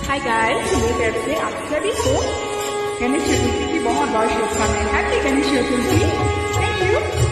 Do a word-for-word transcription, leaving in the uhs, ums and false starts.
Hi guys, मेरी तरफ से आप सभी को गणेश चतुर्थी की बहुत बहुत शुभकामनाएं। Happy Ganesh Chaturthi. Thank you.